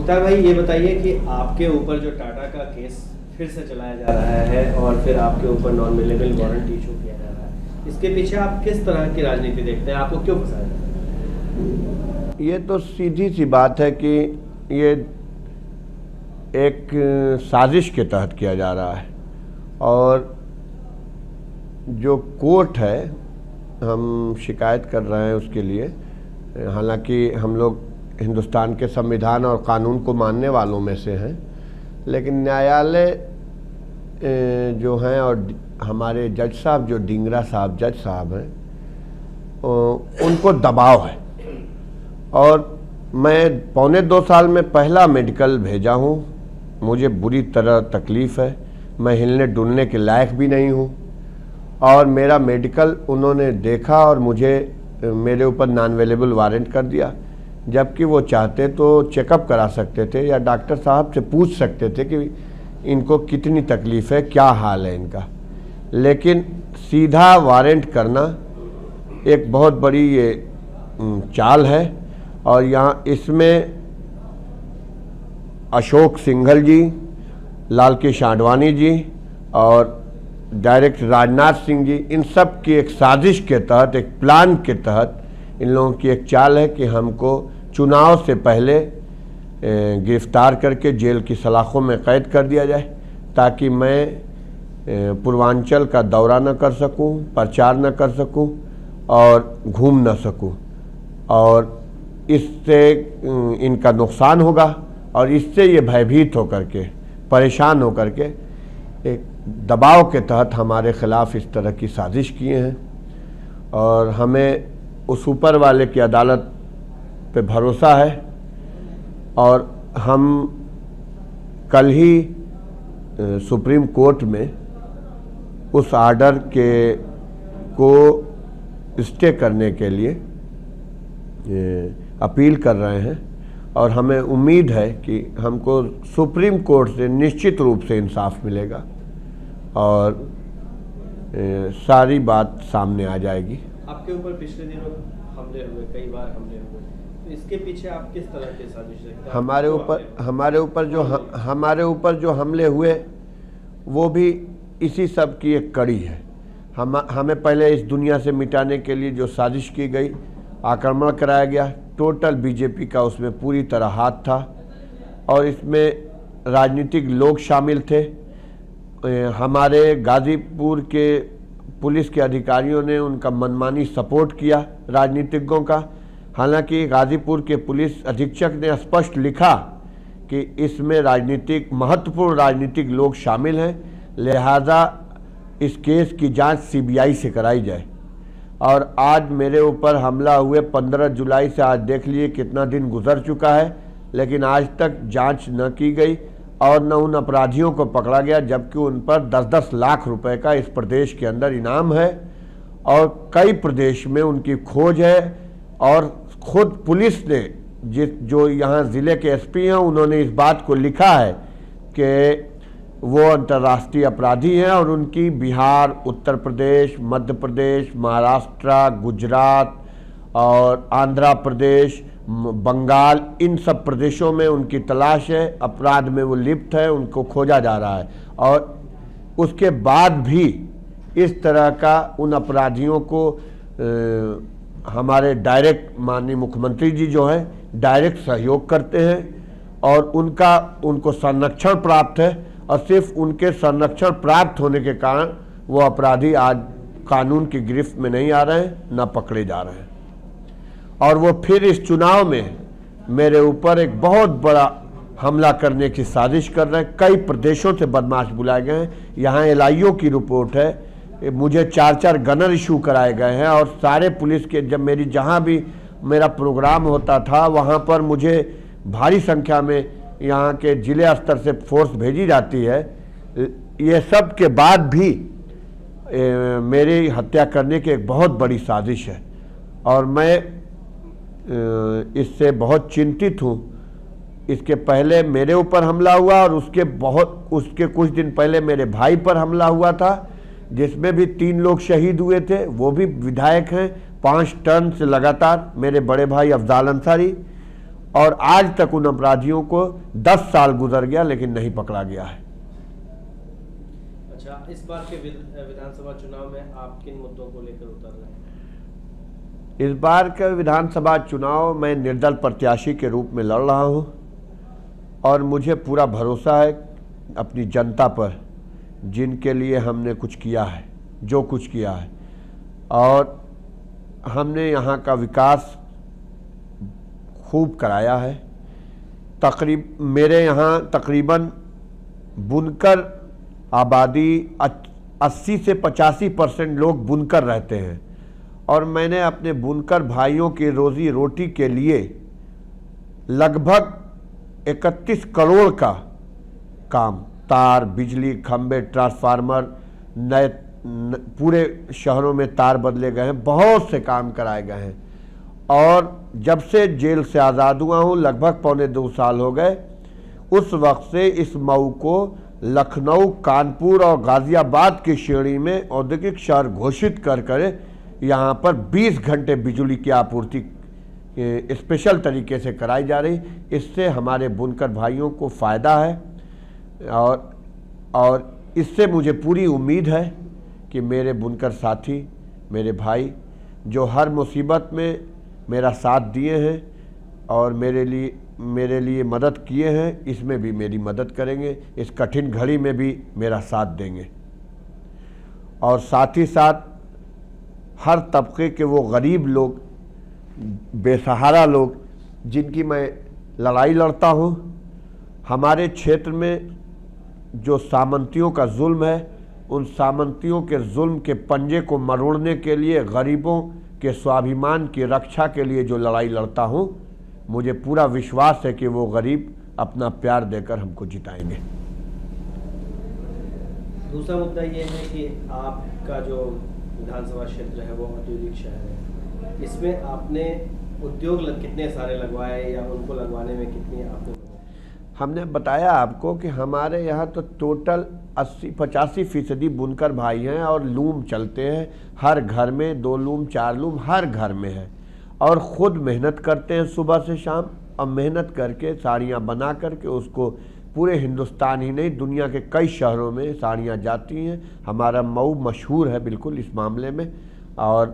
मुख्तार भाई, ये बताइए कि आपके ऊपर जो टाटा का केस फिर से चलाया जा रहा है और फिर आपके ऊपर नॉन अवेलेबल वारंट इशू किया जा रहा है, इसके पीछे आप किस तरह की राजनीति देखते हैं? आपको क्यों फंसाया जा रहा है? ये तो सीधी सी बात है कि ये एक साजिश के तहत किया जा रहा है और जो कोर्ट है, हम शिकायत कर रहे हैं उसके लिए। हालांकि हम लोग हिंदुस्तान के संविधान और कानून को मानने वालों में से हैं, लेकिन न्यायालय जो हैं और हमारे जज साहब, जो डिंगरा साहब जज साहब हैं, उनको दबाव है। और मैं 1.25 साल में पहला मेडिकल भेजा हूँ, मुझे बुरी तरह तकलीफ़ है, मैं हिलने डुलने के लायक भी नहीं हूँ। और मेरा मेडिकल उन्होंने देखा और मुझे मेरे ऊपर नॉन अवेलेबल वारंट कर दिया, जबकि वो चाहते तो चेकअप करा सकते थे या डॉक्टर साहब से पूछ सकते थे कि इनको कितनी तकलीफ़ है, क्या हाल है इनका। लेकिन सीधा वारंट करना एक बहुत बड़ी ये चाल है। और यहाँ इसमें अशोक सिंघल जी, लाल कृष्ण आडवाणी जी और डायरेक्टर राजनाथ सिंह जी, इन सब की एक साजिश के तहत, एक प्लान के तहत इन लोगों की एक चाल है कि हमको चुनाव से पहले गिरफ्तार करके जेल की सलाखों में कैद कर दिया जाए, ताकि मैं पूर्वांचल का दौरा न कर सकूं, प्रचार न कर सकूं और घूम न सकूं। और इससे इनका नुकसान होगा और इससे ये भयभीत होकर के, परेशान होकर के एक दबाव के तहत हमारे ख़िलाफ़ इस तरह की साजिश किए हैं। और हमें उस ऊपर वाले की अदालत पे भरोसा है और हम कल ही सुप्रीम कोर्ट में उस आर्डर को स्टे करने के लिए अपील कर रहे हैं। और हमें उम्मीद है कि हमको सुप्रीम कोर्ट से निश्चित रूप से इंसाफ मिलेगा और सारी बात सामने आ जाएगी। आपके ऊपर पिछले दिनों हमले हुए, कई बार हमले हुए, तो इसके पीछे आप किस तरह की साजिश देखते हैं? हमारे ऊपर जो हमले हुए वो भी इसी सब की एक कड़ी है। हमें पहले इस दुनिया से मिटाने के लिए जो साजिश की गई, आक्रमण कराया गया, टोटल बीजेपी का उसमें पूरी तरह हाथ था और इसमें राजनीतिक लोग शामिल थे। हमारे गाज़ीपुर के पुलिस के अधिकारियों ने उनका मनमानी सपोर्ट किया राजनीतिज्ञों का। हालांकि गाज़ीपुर के पुलिस अधीक्षक ने स्पष्ट लिखा कि इसमें महत्वपूर्ण राजनीतिक लोग शामिल हैं, लिहाजा इस केस की जांच सीबीआई से कराई जाए। और आज मेरे ऊपर हमला हुए 15 जुलाई से आज देख लिए कितना दिन गुजर चुका है, लेकिन आज तक जांच न की गई और न उन अपराधियों को पकड़ा गया, जबकि उन पर 10-10 लाख रुपए का इस प्रदेश के अंदर इनाम है और कई प्रदेश में उनकी खोज है। और खुद पुलिस ने, जो यहाँ ज़िले के एसपी हैं, उन्होंने इस बात को लिखा है कि वो अंतर्राष्ट्रीय अपराधी हैं और उनकी बिहार, उत्तर प्रदेश, मध्य प्रदेश, महाराष्ट्र, गुजरात और आंध्र प्रदेश, बंगाल, इन सब प्रदेशों में उनकी तलाश है, अपराध में वो लिप्त है, उनको खोजा जा रहा है। और उसके बाद भी इस तरह का उन अपराधियों को हमारे डायरेक्ट माननीय मुख्यमंत्री जी जो हैं डायरेक्ट सहयोग करते हैं और उनको संरक्षण प्राप्त है। और सिर्फ उनके संरक्षण प्राप्त होने के कारण वो अपराधी आज कानून की गिरफ्त में नहीं आ रहे हैं, न पकड़े जा रहे हैं। और वो फिर इस चुनाव में मेरे ऊपर एक बहुत बड़ा हमला करने की साजिश कर रहे हैं। कई प्रदेशों से बदमाश बुलाए गए हैं। यहाँ एलआईओ की रिपोर्ट है, मुझे 4-4 गनर इशू कराए गए हैं और सारे पुलिस के, जब जहाँ भी मेरा प्रोग्राम होता था वहाँ पर मुझे भारी संख्या में यहाँ के जिले स्तर से फोर्स भेजी जाती है। ये सब के बाद भी मेरी हत्या करने की एक बहुत बड़ी साजिश है और मैं इससे बहुत चिंतित हूँ। इसके पहले मेरे ऊपर हमला हुआ और उसके कुछ दिन पहले मेरे भाई पर हमला हुआ था, जिसमें भी 3 लोग शहीद हुए थे, वो भी विधायक हैं 5 टर्न से लगातार, मेरे बड़े भाई अफजाल अंसारी। और आज तक उन अपराधियों को 10 साल गुजर गया लेकिन नहीं पकड़ा गया है। अच्छा, इस बार के विधानसभा चुनाव में आप किन मुद्दों को लेकर उतर रहे हैं? इस बार के विधानसभा चुनाव मैं निर्दल प्रत्याशी के रूप में लड़ रहा हूं और मुझे पूरा भरोसा है अपनी जनता पर, जिनके लिए हमने कुछ किया है, जो कुछ किया है, और हमने यहाँ का विकास खूब कराया है। मेरे यहाँ तकरीबन बुनकर आबादी 80 से 85% लोग बुनकर रहते हैं और मैंने अपने बुनकर भाइयों की रोजी रोटी के लिए लगभग 31 करोड़ का काम, तार, बिजली खंभे, ट्रांसफार्मर, नए पूरे शहरों में तार बदले गए हैं, बहुत से काम कराए गए हैं। और जब से जेल से आज़ाद हुआ हूँ, लगभग 1.25 साल हो गए, उस वक्त से इस मऊ को लखनऊ, कानपुर और गाज़ियाबाद की श्रेणी में औद्योगिक शहर घोषित कर यहाँ पर 20 घंटे बिजली की आपूर्ति स्पेशल तरीके से कराई जा रही। इससे हमारे बुनकर भाइयों को फ़ायदा है और इससे मुझे पूरी उम्मीद है कि मेरे बुनकर साथी, मेरे भाई जो हर मुसीबत में मेरा साथ दिए हैं और मेरे लिए मदद किए हैं, इसमें भी मेरी मदद करेंगे, इस कठिन घड़ी में भी मेरा साथ देंगे। और साथ ही साथ हर तबके के वो गरीब लोग, बेसहारा लोग जिनकी मैं लड़ाई लड़ता हूँ, हमारे क्षेत्र में जो सामंतियों का जुल्म है, उन सामंतियों के जुल्म के पंजे को मरोड़ने के लिए, गरीबों के स्वाभिमान की रक्षा के लिए जो लड़ाई लड़ता हूँ, मुझे पूरा विश्वास है कि वो गरीब अपना प्यार देकर हमको जिताएंगे। दूसरा मुद्दा ये है कि आपका जो विधानसभा क्षेत्र है वो औद्योगिक शहर है, इसमें आपने उद्योग कितने सारे लगवाए या उनको लगवाने में कितनी आपने? हमने बताया आपको कि हमारे यहाँ तो टोटल 80-85% बुनकर भाई हैं और लूम चलते हैं, हर घर में 2 लूम 4 लूम हर घर में है, और ख़ुद मेहनत करते हैं सुबह से शाम, और मेहनत करके साड़ियाँ बना करके उसको पूरे हिंदुस्तान ही नहीं दुनिया के कई शहरों में साड़ियाँ जाती हैं। हमारा मऊ मशहूर है बिल्कुल इस मामले में। और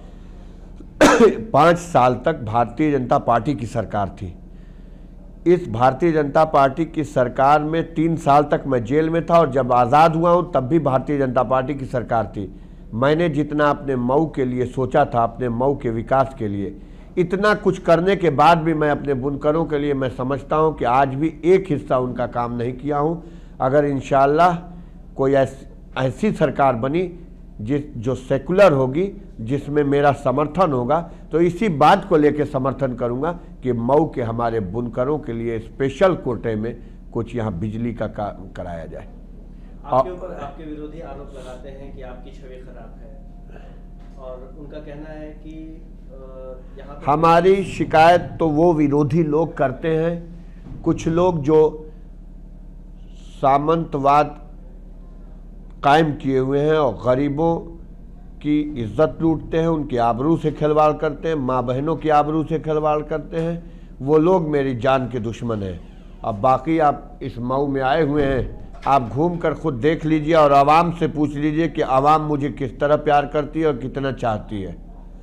5 साल तक भारतीय जनता पार्टी की सरकार थी। इस भारतीय जनता पार्टी की सरकार में 3 साल तक मैं जेल में था और जब आज़ाद हुआ हूँ तब भी भारतीय जनता पार्टी की सरकार थी। मैंने जितना अपने मऊ के लिए सोचा था, अपने मऊ के विकास के लिए, इतना कुछ करने के बाद भी मैं अपने बुनकरों के लिए मैं समझता हूँ कि आज भी एक हिस्सा उनका काम नहीं किया हूँ। अगर इंशाअल्लाह कोई ऐसी सरकार बनी जो सेकुलर होगी, जिसमें मेरा समर्थन होगा, तो इसी बात को लेकर समर्थन करूंगा कि मऊ के हमारे बुनकरों के लिए स्पेशल कोटे में कुछ यहाँ बिजली का काम कराया जाए। आपके ऊपर आपके विरोधी आरोप लगाते हैं कि आपकी छवि खराब है और उनका कहना है कि यहाँ हमारी शिकायत तो वो विरोधी लोग करते हैं, कुछ लोग जो सामंतवाद कायम किए हुए हैं और गरीबों की इज्जत लूटते हैं, उनकी आबरू से खिलवाड़ करते हैं, माँ बहनों की आबरू से खिलवाड़ करते हैं, वो लोग मेरी जान के दुश्मन हैं। अब बाकी आप इस मऊ में आए हुए हैं, आप घूम कर खुद देख लीजिए और आवाम से पूछ लीजिए कि आवाम मुझे किस तरह प्यार करती है और कितना चाहती है।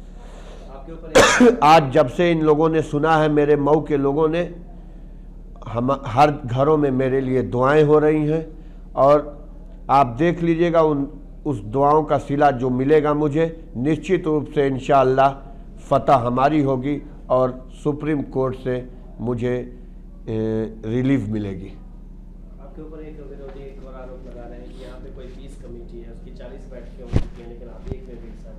आज जब से इन लोगों ने सुना है, मेरे मऊ के लोगों ने, हम हर घरों में मेरे लिए दुआएं हो रही हैं और आप देख लीजिएगा उस दुआओं का सिला जो मिलेगा मुझे, निश्चित रूप से इंशाअल्लाह फतह हमारी होगी और सुप्रीम कोर्ट से मुझे रिलीफ मिलेगी। आपके ऊपर एक विरोधी एक और आरोप लगा रहे हैं कि यहाँ पे कोई पीस कमेटी है, उसकी 40 बैठकें हो चुकी हैं लेकिन आप एक में भी हिस्सा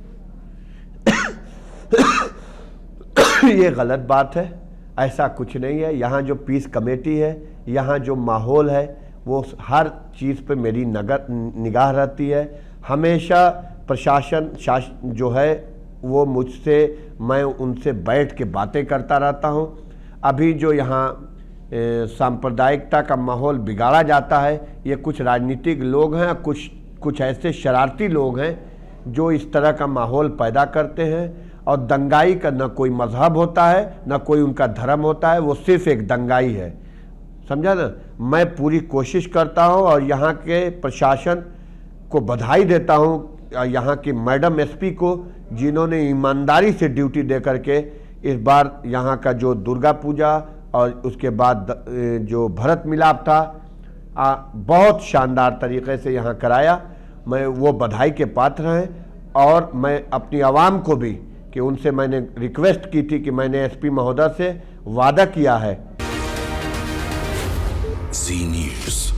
नहीं लिए। ये गलत बात है, ऐसा कुछ नहीं है। यहाँ जो पीस कमेटी है, यहाँ जो माहौल है, वो हर चीज़ पे मेरी निगाह रहती है। हमेशा प्रशासन जो है वो मुझसे, मैं उनसे बैठ के बातें करता रहता हूँ। अभी जो यहाँ सांप्रदायिकता का माहौल बिगाड़ा जाता है, ये कुछ राजनीतिक लोग हैं, कुछ ऐसे शरारती लोग हैं जो इस तरह का माहौल पैदा करते हैं और दंगाई का न कोई मजहब होता है, न कोई उनका धर्म होता है, वो सिर्फ एक दंगाई है, समझा ना। मैं पूरी कोशिश करता हूँ और यहाँ के प्रशासन को बधाई देता हूँ, यहाँ की मैडम एसपी को, जिन्होंने ईमानदारी से ड्यूटी दे करके इस बार यहाँ का जो दुर्गा पूजा और उसके बाद जो भरत मिलाप था बहुत शानदार तरीके से यहाँ कराया। मैं वो बधाई के पात्र हैं और मैं अपनी आवाम को भी, कि उनसे मैंने रिक्वेस्ट की थी कि मैंने एसपी महोदय से वादा किया है। जी न्यूज़।